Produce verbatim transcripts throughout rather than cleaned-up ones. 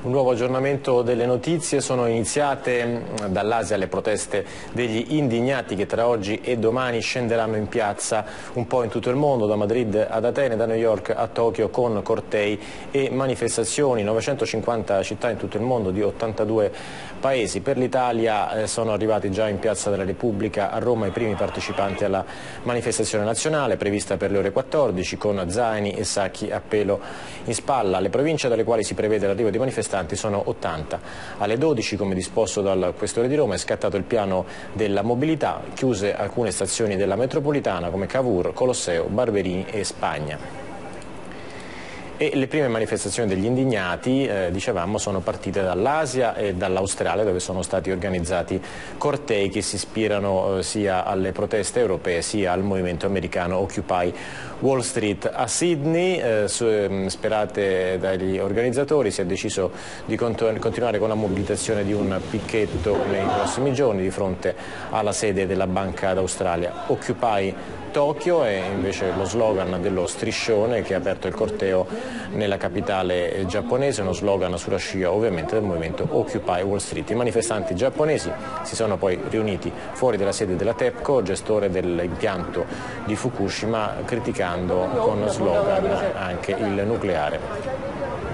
Un nuovo aggiornamento delle notizie. Sono iniziate dall'Asia le proteste degli indignati che tra oggi e domani scenderanno in piazza un po' in tutto il mondo, da Madrid ad Atene, da New York a Tokyo, con cortei e manifestazioni. novecentocinquanta città in tutto il mondo di ottantadue paesi. Per l'Italia eh, sono arrivati già in Piazza della Repubblica a Roma i primi partecipanti alla manifestazione nazionale prevista per le ore quattordici, con zaini e sacchi a pelo in spalla. Le province dalle quali si prevede l'arrivo di manifestanti sono ottanta. Alle dodici, come disposto dal Questore di Roma, è scattato il piano della mobilità, chiuse alcune stazioni della metropolitana come Cavour, Colosseo, Barberini e Spagna. E le prime manifestazioni degli indignati, eh, dicevamo, sono partite dall'Asia e dall'Australia, dove sono stati organizzati cortei che si ispirano eh, sia alle proteste europee sia al movimento americano Occupy Wall Street. A Sydney, eh, su, eh, sperate dagli organizzatori, si è deciso di continu- continuare con la mobilitazione di un picchetto nei prossimi giorni di fronte alla sede della Banca d'Australia. Occupy Tokyo è invece lo slogan dello striscione che ha aperto il corteo nella capitale giapponese, uno slogan sulla scia ovviamente del movimento Occupy Wall Street. I manifestanti giapponesi si sono poi riuniti fuori dalla sede della TEPCO, gestore dell'impianto di Fukushima, criticando con slogan anche il nucleare.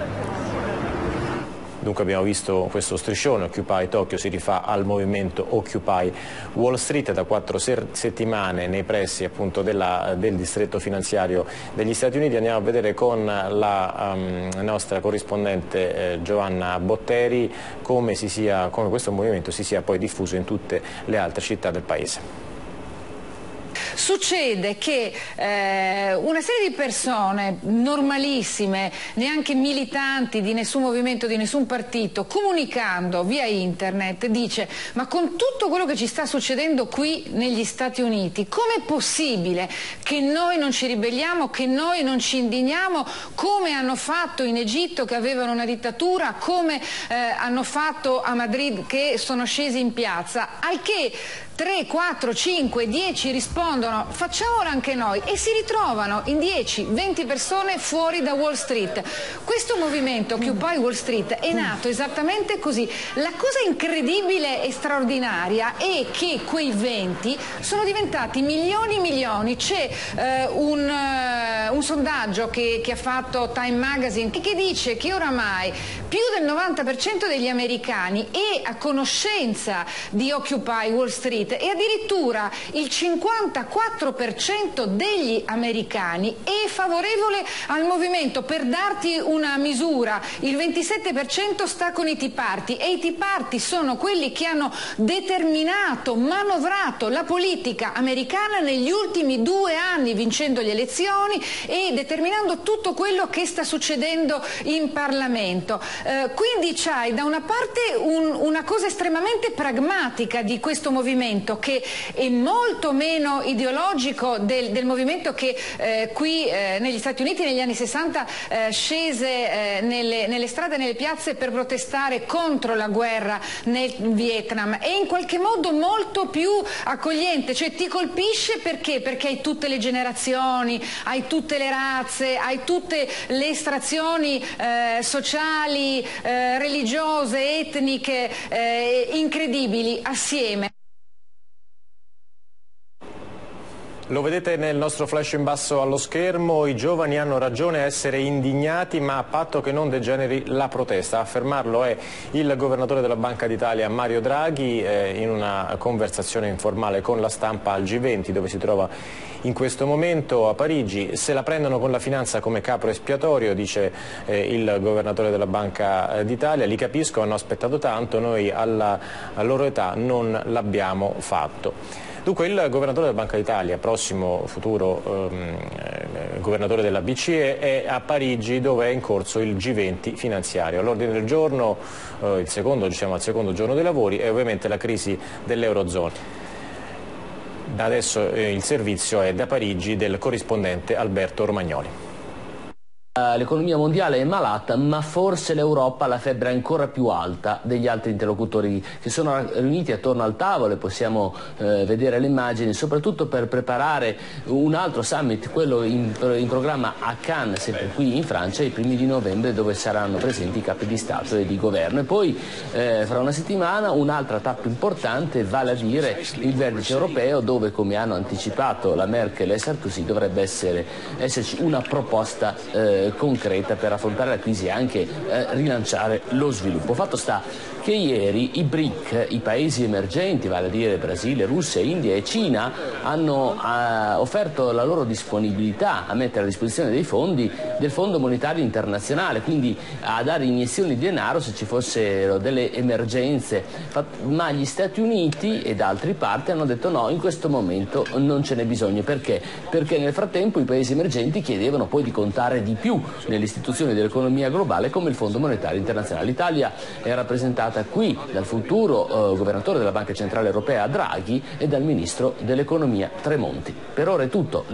Dunque abbiamo visto questo striscione, Occupy Tokyo si rifà al movimento Occupy Wall Street, da quattro settimane nei pressi appunto della, del distretto finanziario degli Stati Uniti. Andiamo a vedere con la um, nostra corrispondente eh, Giovanna Botteri come, si sia, come questo movimento si sia poi diffuso in tutte le altre città del paese. Succede che eh, una serie di persone normalissime, neanche militanti di nessun movimento, di nessun partito, comunicando via internet, dice: ma con tutto quello che ci sta succedendo qui negli Stati Uniti, com'è possibile che noi non ci ribelliamo, che noi non ci indigniamo, come hanno fatto in Egitto, che avevano una dittatura, come eh, hanno fatto a Madrid, che sono scesi in piazza? Al che tre, quattro, cinque, dieci rispondono: facciamolo anche noi, e si ritrovano in dieci, venti persone fuori da Wall Street. Questo movimento Occupy Wall Street è nato esattamente così. La cosa incredibile e straordinaria è che quei venti sono diventati milioni e milioni. C'è eh, un, uh, un sondaggio che, che ha fatto Time Magazine che dice che oramai più del novanta per cento degli americani è a conoscenza di Occupy Wall Street, e addirittura il cinquantaquattro per cento degli americani è favorevole al movimento. Per darti una misura, il ventisette per cento sta con i Tea Party, e i Tea Party sono quelli che hanno determinato, manovrato la politica americana negli ultimi due anni, vincendo le elezioni e determinando tutto quello che sta succedendo in Parlamento. Eh, quindi c'hai da una parte un, una cosa estremamente pragmatica di questo movimento, che è molto meno ideologico del, del movimento che eh, qui eh, negli Stati Uniti negli anni sessanta eh, scese eh, nelle, nelle strade e nelle piazze per protestare contro la guerra nel Vietnam. È in qualche modo molto più accogliente, cioè ti colpisce perché? Perché hai tutte le generazioni, hai tutte le razze, hai tutte le estrazioni eh, sociali, eh, religiose, etniche, eh, incredibili assieme. Lo vedete nel nostro flash in basso allo schermo: i giovani hanno ragione a essere indignati, ma a patto che non degeneri la protesta. A affermarlo è il governatore della Banca d'Italia Mario Draghi eh, in una conversazione informale con la stampa al G venti, dove si trova in questo momento a Parigi. Se la prendono con la finanza come capro espiatorio, dice eh, il governatore della Banca d'Italia. Li capisco, hanno aspettato tanto, noi alla, alla loro età non l'abbiamo fatto. Dunque il governatore della Banca d'Italia, prossimo futuro ehm, eh, governatore della B C E, è a Parigi, dove è in corso il G venti finanziario. All'ordine del giorno, eh, il secondo, diciamo al secondo giorno dei lavori, è ovviamente la crisi dell'Eurozona. Adesso eh, il servizio è da Parigi del corrispondente Alberto Romagnoli. L'economia mondiale è malata, ma forse l'Europa ha la febbre ancora più alta degli altri interlocutori che sono riuniti attorno al tavolo, e possiamo eh, vedere le immagini, soprattutto per preparare un altro summit, quello in, in programma a Cannes, sempre qui in Francia, i primi di novembre, dove saranno presenti i capi di Stato e di Governo. E poi eh, fra una settimana un'altra tappa importante, vale a dire il vertice europeo, dove, come hanno anticipato la Merkel e Sarkozy, dovrebbe essere, esserci una proposta eh, concreta per affrontare la crisi e anche eh, rilanciare lo sviluppo. Fatto sta che ieri i B R I C, i paesi emergenti, vale a dire Brasile, Russia, India e Cina, hanno eh, offerto la loro disponibilità a mettere a disposizione dei fondi del Fondo Monetario Internazionale, quindi a dare iniezioni di denaro se ci fossero delle emergenze, ma gli Stati Uniti ed altre parti hanno detto no, in questo momento non ce n'è bisogno. Perché? Perché nel frattempo i paesi emergenti chiedevano poi di contare di più nelle istituzioni dell'economia globale come il Fondo Monetario Internazionale. L'Italia è rappresentata qui dal futuro eh, governatore della Banca Centrale Europea Draghi e dal ministro dell'economia Tremonti. Per ora è tutto.